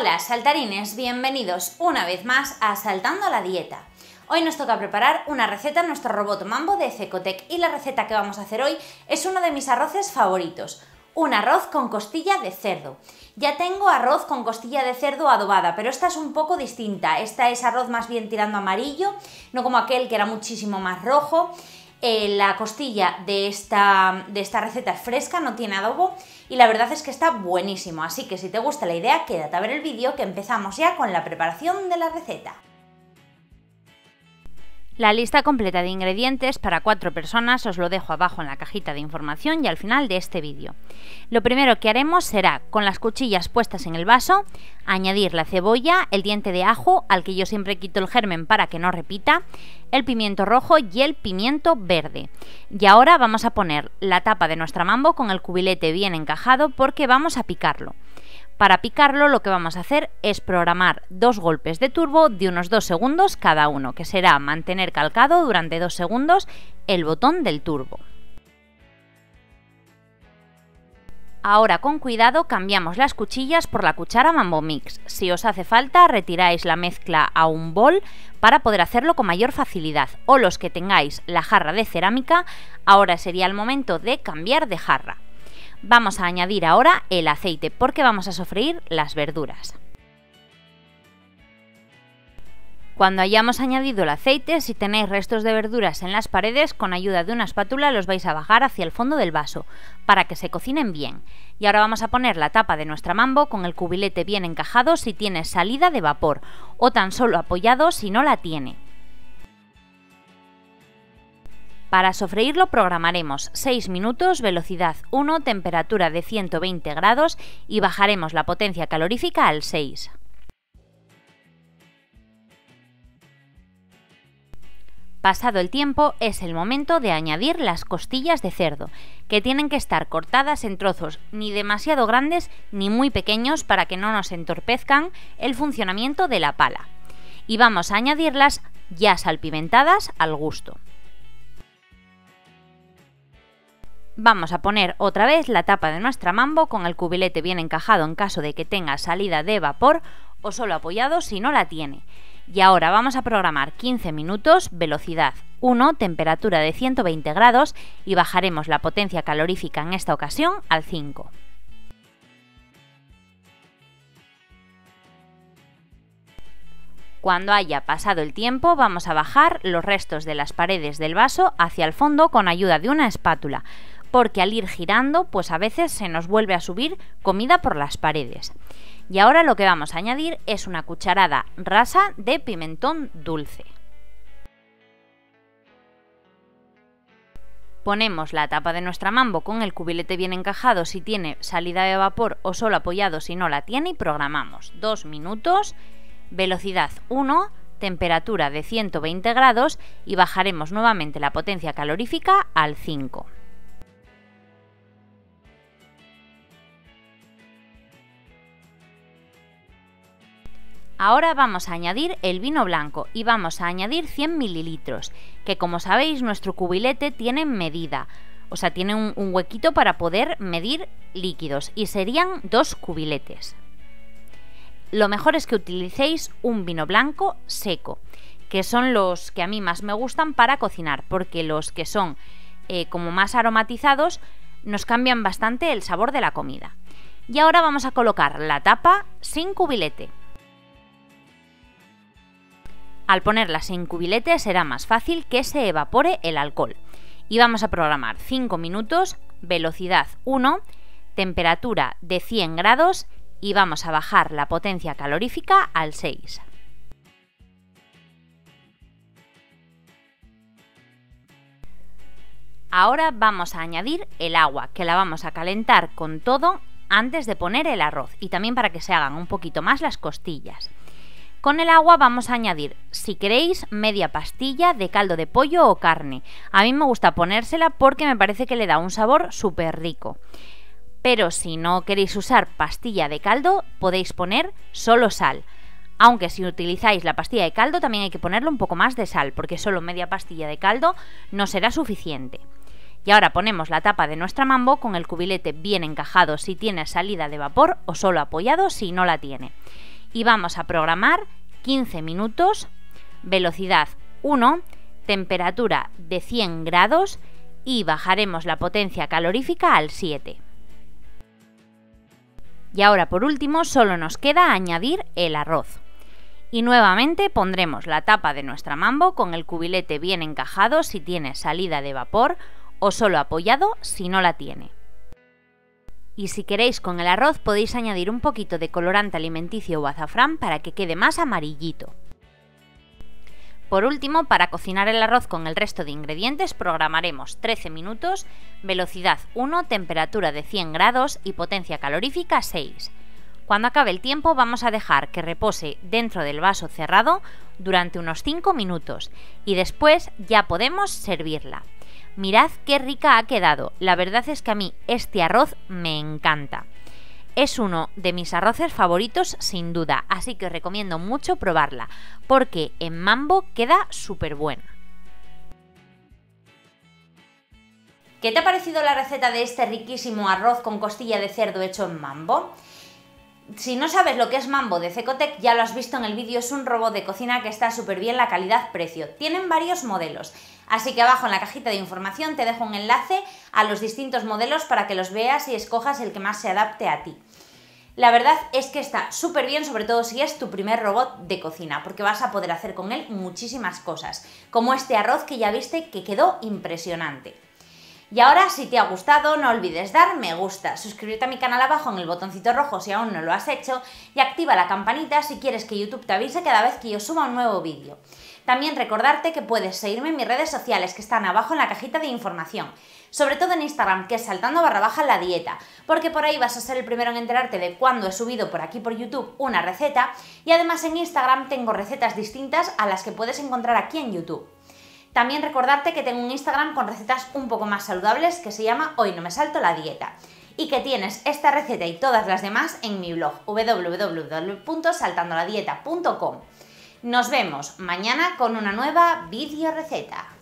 Hola saltarines, bienvenidos una vez más a Saltando la Dieta. Hoy nos toca preparar una receta en nuestro robot Mambo de Cecotec y la receta que vamos a hacer hoy es uno de mis arroces favoritos, un arroz con costilla de cerdo. Ya tengo arroz con costilla de cerdo adobada, pero esta es un poco distinta, esta es arroz más bien tirando amarillo, no como aquel que era muchísimo más rojo. La costilla de esta receta es fresca, no tiene adobo y la verdad es que está buenísimo, así que si te gusta la idea quédate a ver el vídeo que empezamos ya con la preparación de la receta. La lista completa de ingredientes para 4 personas os lo dejo abajo en la cajita de información y al final de este vídeo. Lo primero que haremos será, con las cuchillas puestas en el vaso, añadir la cebolla, el diente de ajo, al que yo siempre quito el germen para que no repita, el pimiento rojo y el pimiento verde. Y ahora vamos a poner la tapa de nuestra mambo con el cubilete bien encajado porque vamos a picarlo. Para picarlo lo que vamos a hacer es programar 2 golpes de turbo de unos 2 segundos cada uno, que será mantener calcado durante 2 segundos el botón del turbo. Ahora con cuidado cambiamos las cuchillas por la cuchara Mambo Mix. Si os hace falta retiráis la mezcla a un bol para poder hacerlo con mayor facilidad, o los que tengáis la jarra de cerámica, ahora sería el momento de cambiar de jarra. Vamos a añadir ahora el aceite porque vamos a sofreír las verduras. Cuando hayamos añadido el aceite, si tenéis restos de verduras en las paredes, con ayuda de una espátula los vais a bajar hacia el fondo del vaso para que se cocinen bien. Y ahora vamos a poner la tapa de nuestra mambo con el cubilete bien encajado si tiene salida de vapor o tan solo apoyado si no la tiene. Para sofreírlo programaremos 6 minutos, velocidad 1, temperatura de 120 grados y bajaremos la potencia calorífica al 6. Pasado el tiempo es el momento de añadir las costillas de cerdo, que tienen que estar cortadas en trozos ni demasiado grandes ni muy pequeños para que no nos entorpezcan el funcionamiento de la pala. Y vamos a añadirlas ya salpimentadas al gusto. Vamos a poner otra vez la tapa de nuestra mambo con el cubilete bien encajado en caso de que tenga salida de vapor o solo apoyado si no la tiene. Y ahora vamos a programar 15 minutos, velocidad 1, temperatura de 120 grados y bajaremos la potencia calorífica en esta ocasión al 5. Cuando haya pasado el tiempo vamos a bajar los restos de las paredes del vaso hacia el fondo con ayuda de una espátula, porque al ir girando pues a veces se nos vuelve a subir comida por las paredes. Y ahora lo que vamos a añadir es una cucharada rasa de pimentón dulce. Ponemos la tapa de nuestra mambo con el cubilete bien encajado si tiene salida de vapor o solo apoyado si no la tiene y programamos 2 minutos, velocidad 1, temperatura de 120 grados y bajaremos nuevamente la potencia calorífica al 5. Ahora vamos a añadir el vino blanco y vamos a añadir 100 mililitros, que como sabéis nuestro cubilete tiene medida, o sea tiene un huequito para poder medir líquidos y serían 2 cubiletes. Lo mejor es que utilicéis un vino blanco seco, que son los que a mí más me gustan para cocinar, porque los que son como más aromatizados nos cambian bastante el sabor de la comida. Y ahora vamos a colocar la tapa sin cubilete. Al ponerla sin cubilete será más fácil que se evapore el alcohol. Y vamos a programar 5 minutos, velocidad 1, temperatura de 100 grados y vamos a bajar la potencia calorífica al 6. Ahora vamos a añadir el agua, que la vamos a calentar con todo antes de poner el arroz y también para que se hagan un poquito más las costillas. Con el agua vamos a añadir, si queréis, media pastilla de caldo de pollo o carne. A mí me gusta ponérsela porque me parece que le da un sabor súper rico. Pero si no queréis usar pastilla de caldo, podéis poner solo sal. Aunque si utilizáis la pastilla de caldo también hay que ponerle un poco más de sal, porque solo media pastilla de caldo no será suficiente. Y ahora ponemos la tapa de nuestra mambo con el cubilete bien encajado si tiene salida de vapor o solo apoyado si no la tiene. y vamos a programar 15 minutos, velocidad 1, temperatura de 100 grados y bajaremos la potencia calorífica al 7. Y ahora por último solo nos queda añadir el arroz. Y nuevamente pondremos la tapa de nuestra Mambo con el cubilete bien encajado si tiene salida de vapor o solo apoyado si no la tiene. Y si queréis con el arroz podéis añadir un poquito de colorante alimenticio o azafrán para que quede más amarillito. Por último, para cocinar el arroz con el resto de ingredientes programaremos 13 minutos, velocidad 1, temperatura de 100 grados y potencia calorífica 6. Cuando acabe el tiempo vamos a dejar que repose dentro del vaso cerrado durante unos 5 minutos y después ya podemos servirla. Mirad qué rica ha quedado, la verdad es que a mí este arroz me encanta. Es uno de mis arroces favoritos sin duda, así que os recomiendo mucho probarla, porque en Mambo queda súper buena. ¿Qué te ha parecido la receta de este riquísimo arroz con costilla de cerdo hecho en Mambo? Si no sabes lo que es Mambo de Cecotec, ya lo has visto en el vídeo, es un robot de cocina que está súper bien la calidad-precio. Tienen varios modelos, así que abajo en la cajita de información te dejo un enlace a los distintos modelos para que los veas y escojas el que más se adapte a ti. La verdad es que está súper bien, sobre todo si es tu primer robot de cocina, porque vas a poder hacer con él muchísimas cosas, como este arroz que ya viste que quedó impresionante. Y ahora, si te ha gustado, no olvides dar me gusta, suscribirte a mi canal abajo en el botoncito rojo si aún no lo has hecho y activa la campanita si quieres que YouTube te avise cada vez que yo suba un nuevo vídeo. También recordarte que puedes seguirme en mis redes sociales que están abajo en la cajita de información, sobre todo en Instagram, que es saltando_la dieta, porque por ahí vas a ser el primero en enterarte de cuando he subido por aquí por YouTube una receta y además en Instagram tengo recetas distintas a las que puedes encontrar aquí en YouTube. También recordarte que tengo un Instagram con recetas un poco más saludables que se llama Hoy no me salto la dieta y que tienes esta receta y todas las demás en mi blog www.saltandoladieta.com. Nos vemos mañana con una nueva video receta.